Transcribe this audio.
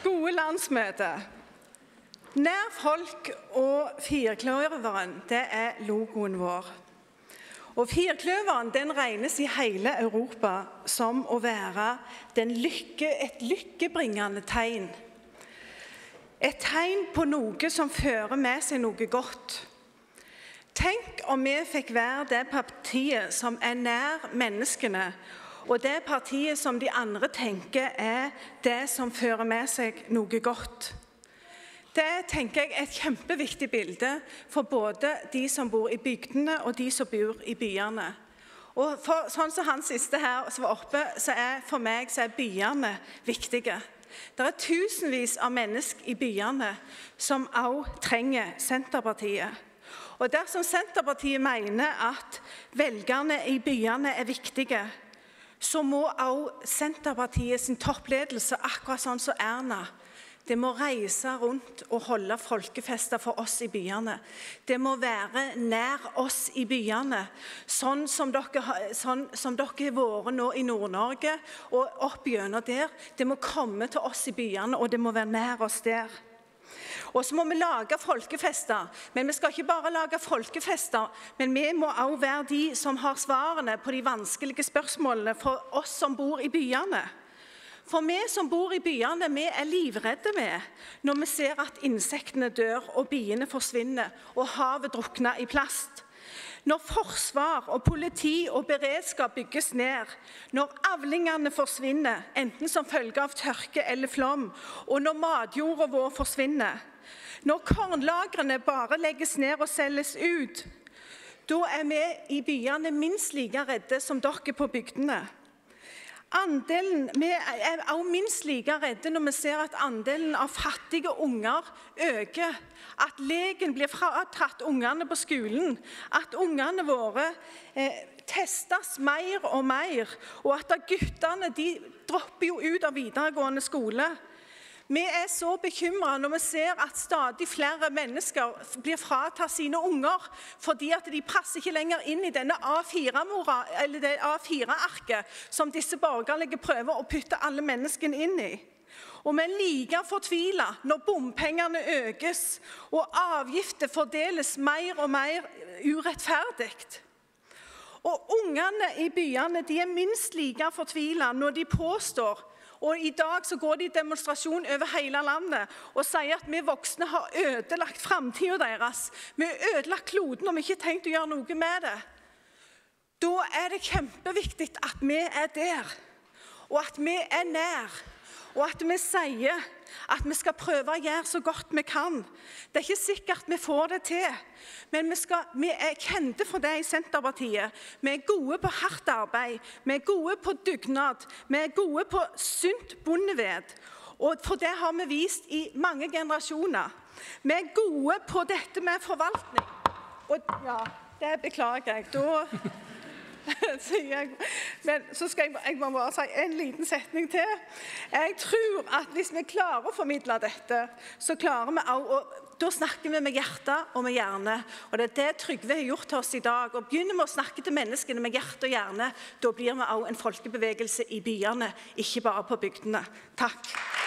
Gode landsmøte. Nær folk og firkløveren, det er logoen vår. Og firkløveren den regnes i hele Europa som å være et lykkebringende tegn. Et tegn på noe som fører med seg noe godt. Tenk om vi fikk være det partiet som er nær menneskene, og det partiet som de andre tenker er det som fører med seg noe godt. Det tenker jeg er et kjempeviktig bilde for både de som bor i bygdene og de som bor i byene. Og sånn som han siste her som var oppe, for meg er byene viktige. Det er tusenvis av mennesker i byene som også trenger Senterpartiet. Og dersom Senterpartiet mener at velgerne i byene er viktige, så må også Senterpartiets toppledelse, akkurat sånn som Erna, det må reise rundt og holde folkefester for oss i byene. Det må være nær oss i byene, sånn som dere har vært nå i Nord-Norge og opp gjennom der. Det må komme til oss i byene, og det må være nær oss der. Og så må vi lage folkefester, men vi skal ikke bare lage folkefester, men vi må også være de som har svarene på de vanskelige spørsmålene for oss som bor i byene. For vi som bor i byene, vi er livredde med når vi ser at insektene dør og biene forsvinner og havet drukner i plast. Når forsvar og politi og beredskap bygges ned, når avlingene forsvinner, enten som følge av tørke eller flom, og når matjorda vår forsvinner, når kornlagrene bare legges ned og selges ut, da er vi i byene minst like redde som dere på bygdene. Vi er også minst like redde når vi ser at andelen av fattige unger øker, at leken blir fratatt ungene på skolen, at ungene våre testes mer og mer, og at guttene dropper jo ut av videregående skole. Vi er så bekymret når vi ser at stadig flere mennesker blir fratatt sine unger fordi at de passer ikke lenger inn i denne eller det A4-arket som disse borgerlige prøver å putte alle menneskene inn i. Og vi er like fortvilet når bompengene økes og avgifter fordeles mer og mer urettferdig. Og ungene i byene de er minst like fortvilet når de påstår, og i dag så går de i demonstrasjon over hele landet og sier at vi voksne har ødelagt fremtiden deres. Vi har ødelagt kloden og vi har ikke tenkt å gjøre noe med det. Da er det kjempeviktig at vi er der, og at vi er nær, og at vi sier at vi skal prøve å gjøre så godt vi kan. Det er ikke sikkert vi får det til, men vi er kjente for det i Senterpartiet. Vi er gode på hardt arbeid, vi er gode på dugnad, vi er gode på sunt bondeved, og for det har vi vist i mange generasjoner. Vi er gode på dette med forvaltning. Og ja, det beklager jeg. Men så skal jeg bare si en liten setning til. Jeg tror at hvis vi klarer å formidle dette, så klarer vi også, og da snakker vi med hjertet og med hjerne. Og det er det Trygve har gjort til oss i dag. Og begynner vi å snakke til menneskene med hjerte og hjerne, da blir vi også en folkebevegelse i byene, ikke bare på bygdene. Takk.